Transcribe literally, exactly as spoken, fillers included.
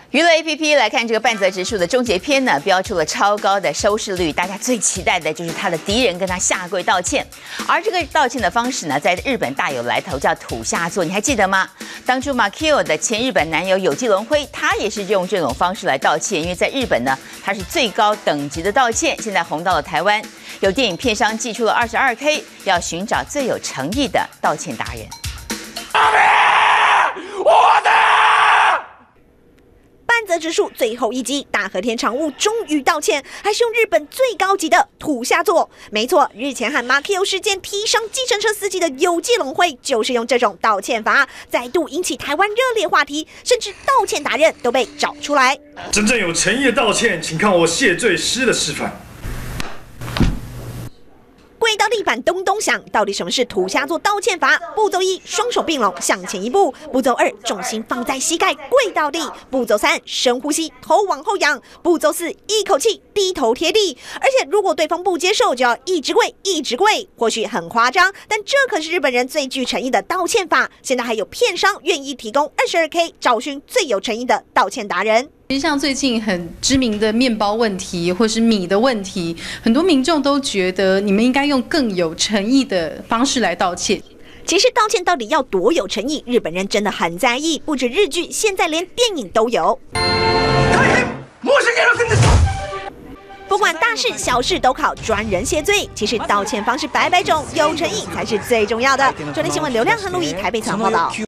娱乐 A P P 来看这个半泽直树的终结篇呢，标出了超高的收视率。大家最期待的就是他的敌人跟他下跪道歉，而这个道歉的方式呢，在日本大有来头，叫土下座。你还记得吗？当初 Makio 的前日本男友有纪龙辉，他也是用这种方式来道歉，因为在日本呢，他是最高等级的道歉。现在红到了台湾，有电影片商寄出了二十二 K， 要寻找最有诚意的道歉达人。 我的。 半泽直树最后一集，大和田常务终于道歉，还是用日本最高级的土下座。没错，日前和 Makio 事件踢伤计程车司机的有纪龙辉，就是用这种道歉法，再度引起台湾热烈话题，甚至道歉达人都被找出来。 真正有诚意的道歉，请看我谢罪诗的示范。 跪到地板咚咚响，到底什么是土下座道歉法？步骤一，双手并拢向前一步；步骤二，重心放在膝盖，跪到地；步骤三，深呼吸，头往后仰；步骤四，一口气低头贴地。而且如果对方不接受，就要一直跪，一直跪。或许很夸张，但这可是日本人最具诚意的道歉法。现在还有片商愿意提供二十二 K， 找寻最有诚意的道歉达人。 其实像最近很知名的面包问题，或是米的问题，很多民众都觉得你们应该用更有诚意的方式来道歉。 其实道歉到底要多有诚意，日本人真的很在意，不止日剧，现在连电影都有。不管大事小事都靠专人谢罪，其实道歉方式百百种，有诚意才是最重要的。昨天新闻流量和路易台北采访报道。